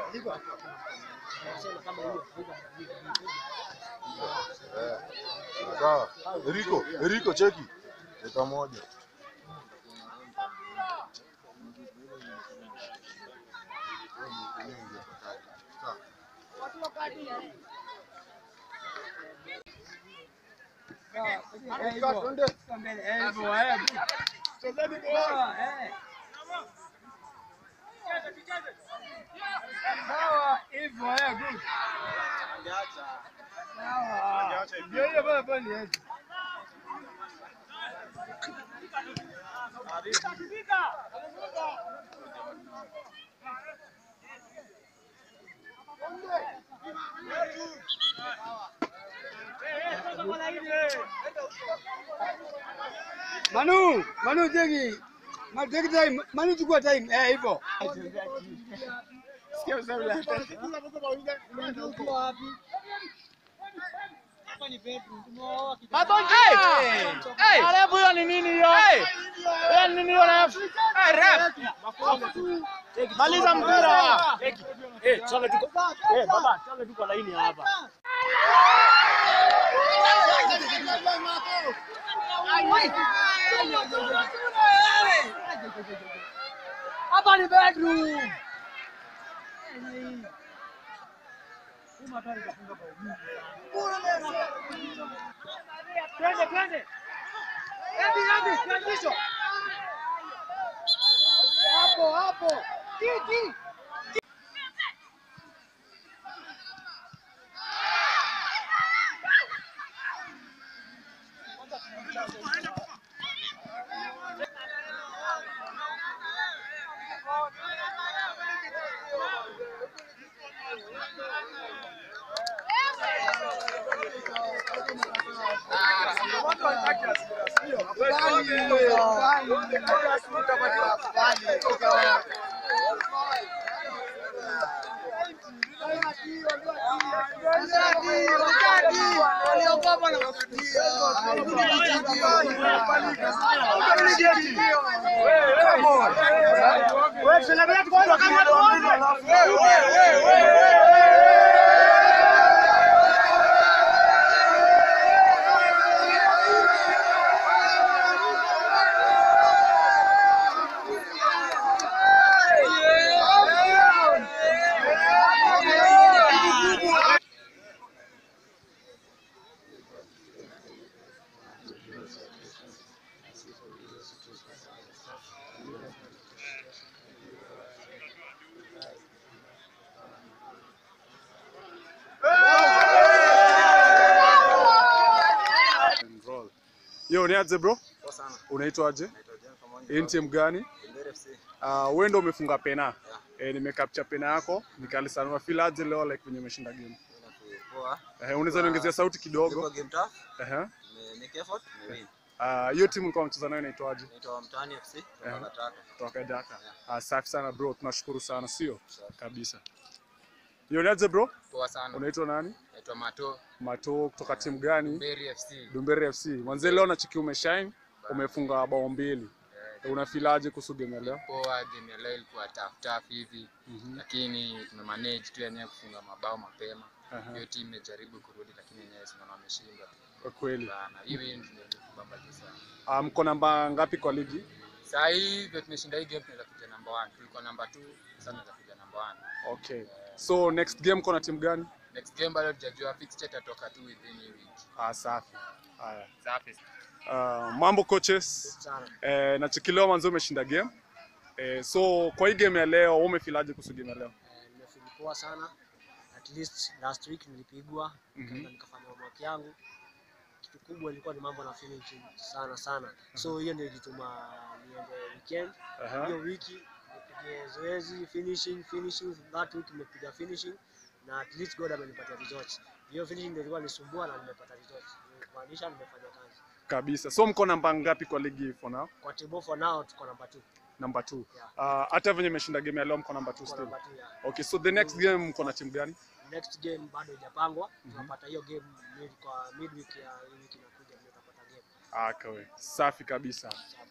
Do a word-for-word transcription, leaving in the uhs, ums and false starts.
Sawa. Eriko, Eriko cheki. Leta moja. Manu, Manu jegi. Manu jegi time, Manu chukua time. Eh hivyo. Sikia ushauri hata. Hey! Alafu hiyo ni nini hiyo? Hiyo ni nini hiyo ref? Eh ref. Maliza mpira. Eh, chale tuko. Eh baba, chale tuko laini hapa. Hapa ni bedroom. Twende twende. Ebi ebi transition. Hapo hapo. Tiki. Yo, niaje bro? Poa sana. Unaitwa aje? Naitwa Dumberi. Hii team gani? Dumberi F C. Ah, wewe ndio umefunga pena. Yeah. Eh, nimecapture pena yako. Nikalisanua feel aje leo like kwenye umeshinda game. Poa. Eh, unaweza niongezea sauti kidogo? Kwa game tough. Eh. Make effort, win. Ah, hiyo timu ulikuwa unacheza nayo inaitwa aje? Naitwa Mtaani F C, kutoka Dhaka. Kutoka Dhaka. Ah, safi sana bro, tunashukuru sana, sio? Kabisa. Yo, niaje bro? Poa sana. Unaitwa nani? Naitwa Mato. Mato kutoka timu gani? Dumberi F C. Dumberi F C. Mwanzo leo na chiki umeshine, umefunga bao mbili. Unafilaje kuhusu game ya leo? Poa, game ya leo ilikuwa tough tough hivi. Mm -hmm. Lakini tumemanage tu yenyewe kufunga mabao mapema. Hiyo uh -huh. Team imejaribu kurudi lakini yenyewe sio wameshinda. Kwa kweli. Sana. Hiyo ndio kubamba sana. Ah, mko namba ngapi kwa ligi? Sasa hivi tumeshinda hii game tunaweza kuja number one. Tulikuwa number two, sasa tunaweza kuja number one. Okay. Uh, so next game kuna timu gani? Next game bado tujajua, fixture itatoka tu within a week. Ah, safi. Haya. Safi. Uh, mambo coaches. Eh, na chikileo mwanzo umeshinda game. Eh, so kwa hii game ya leo umefilaje kuhusu game ya leo? Eh, nimefeel poa sana. At least last week nilipigwa, mm -hmm. nikafanya homework yangu. Kitu kubwa ilikuwa ni mambo na finishing sana sana. Uh -huh. So hiyo ndio ilituma niende weekend. Hiyo uh -huh. wiki nipige zoezi finishing finishing that week nimepiga finishing na at least God amenipatia results. Hiyo finishing ndio ilikuwa nisumbua na nimepata results. Kumaanisha nimefanya kazi. Kabisa. So mko namba ngapi kwa ligi for now? Kwa table for now tuko namba two. Number two. Yeah. Uh, hata venye mmeshinda game ya leo mko number two still. Number two, yeah. Okay, so the next game mko na timu gani? Next game bado haijapangwa. Mm -hmm. Tunapata hiyo game mid kwa midweek ya wiki inakuja ndio tutapata game. Ah, kawe. Safi kabisa.